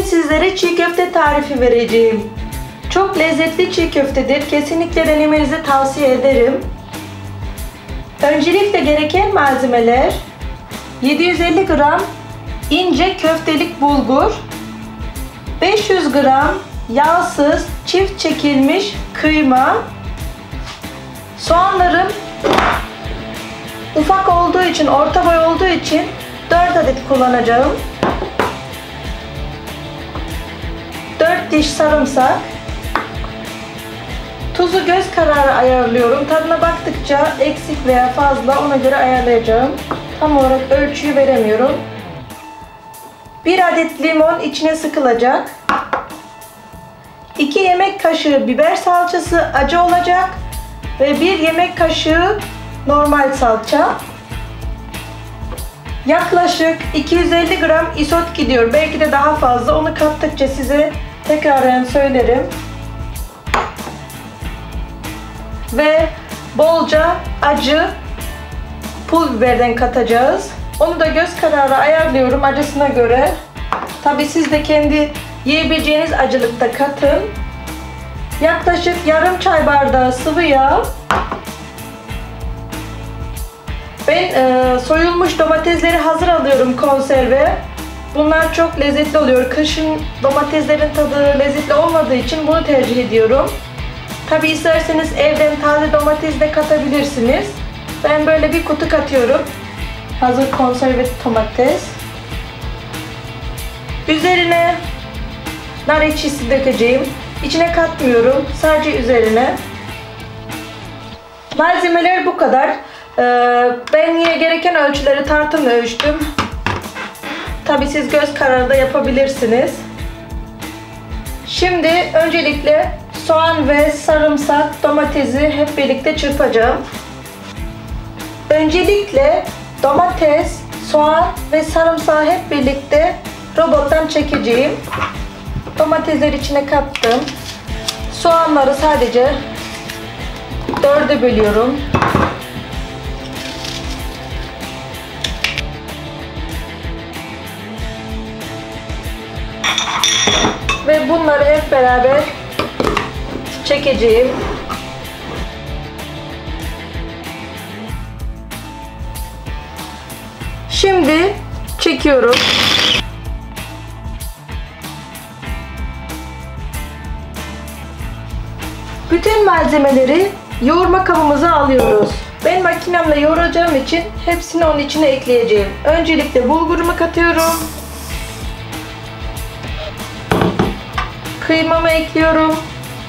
sizlere çiğ köfte tarifi vereceğim. Çok lezzetli çiğ köftedir. Kesinlikle denemenizi tavsiye ederim. Öncelikle gereken malzemeler: 750 gram ince köftelik bulgur, 500 gram yağsız çift çekilmiş kıyma. Soğanlarım ufak olduğu için, orta boy olduğu için 4 adet kullanacağım. 4 diş sarımsak. Tuzu göz kararı ayarlıyorum. Tadına baktıkça eksik veya fazla ona göre ayarlayacağım. Tam olarak ölçüyü veremiyorum. 1 adet limon içine sıkılacak. 2 yemek kaşığı biber salçası acı olacak. Ve 1 yemek kaşığı normal salça. Yaklaşık 250 gram isot gidiyor. Belki de daha fazla. Onu kattıkça size tekraren söylerim. Ve bolca acı pul biberden katacağız. Onu da göz kararı ayarlıyorum acısına göre. Tabi siz de kendi yiyebileceğiniz acılıkta katın. Yaklaşık yarım çay bardağı sıvı yağ. Ben soyulmuş domatesleri hazır alıyorum, konserve. Bunlar çok lezzetli oluyor. Kışın domateslerin tadı lezzetli olmadığı için bunu tercih ediyorum. Tabi isterseniz evden taze domates de katabilirsiniz. Ben böyle bir kutu katıyorum. Hazır konserve domates. Üzerine nar ekşisi dökeceğim. İçine katmıyorum. Sadece üzerine. Malzemeler bu kadar. Ben yine gereken ölçüleri tartımla ölçtüm. Tabi siz göz kararı da yapabilirsiniz. Şimdi öncelikle soğan ve sarımsak, domatesi hep birlikte çırpacağım. Öncelikle domates, soğan ve sarımsağı hep birlikte robottan çekeceğim. Domatesleri içine kattım. Soğanları sadece 4'e bölüyorum. Ve bunları hep beraber çekeceğim. Şimdi çekiyorum. Bütün malzemeleri yoğurma kabımıza alıyoruz. Ben makinemle yoğuracağım için hepsini onun içine ekleyeceğim. Öncelikle bulgurumu katıyorum. Kıymamı ekliyorum.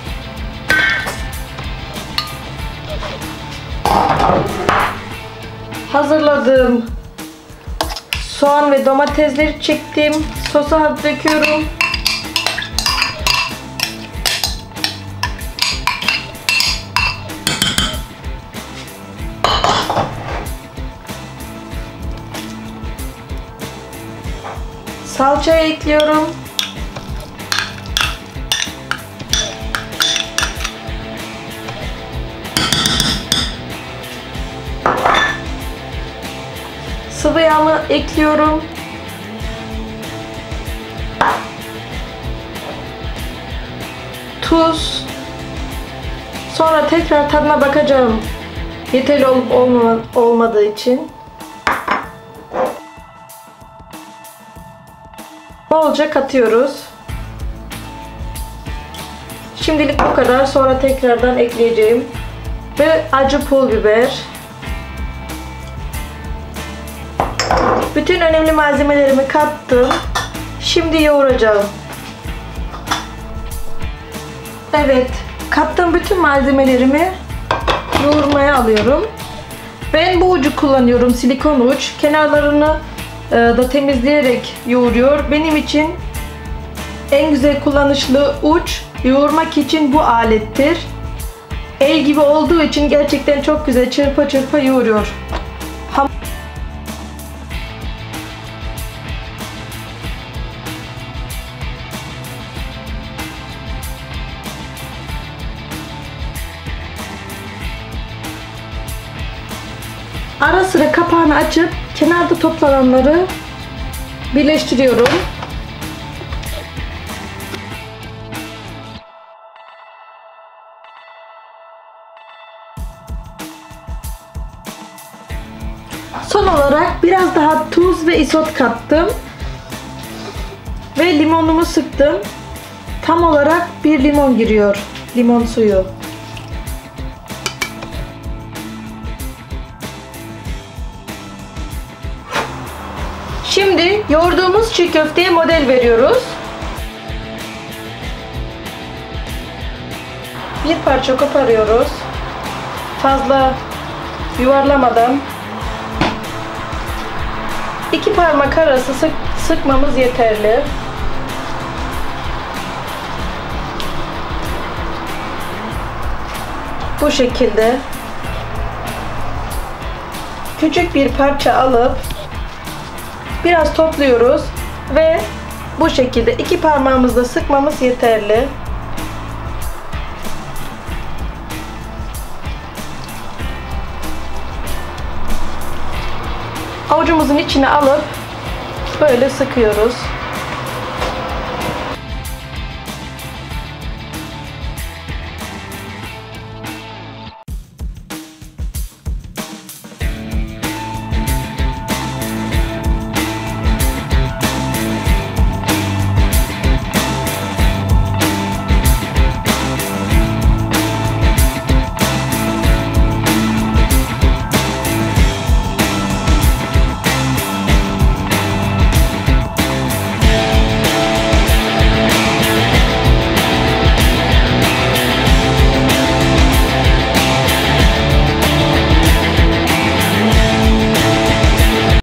Hazırladığım soğan ve domatesleri çektim. Sosa döküyorum. Salçayı ekliyorum. Sıvı yağımı ekliyorum. Tuz. Sonra tekrar tadına bakacağım. Yeterli olup olmadığı için. Bolca katıyoruz. Şimdilik bu kadar. Sonra tekrardan ekleyeceğim. Ve acı pul biber. Bütün önemli malzemelerimi kattım. Şimdi yoğuracağım. Evet, kattığım bütün malzemelerimi yoğurmaya alıyorum. Ben bu ucu kullanıyorum, silikon uç. Kenarlarını da temizleyerek yoğuruyor. Benim için en güzel kullanışlı uç yoğurmak için bu alettir. El gibi olduğu için gerçekten çok güzel çırpa çırpa yoğuruyor. Ara sıra kapağını açıp kenarda toplananları birleştiriyorum. Son olarak biraz daha tuz ve isot kattım. Ve limonumu sıktım. Tam olarak bir limon giriyor. Limon suyu. Şimdi yoğurduğumuz çiğ köfteye model veriyoruz. Bir parça koparıyoruz. Fazla yuvarlamadan 2 parmak arası sıkmamız yeterli. Bu şekilde küçük bir parça alıp biraz topluyoruz ve bu şekilde 2 parmağımızla sıkmamız yeterli. Avucumuzun içine alıp böyle sıkıyoruz.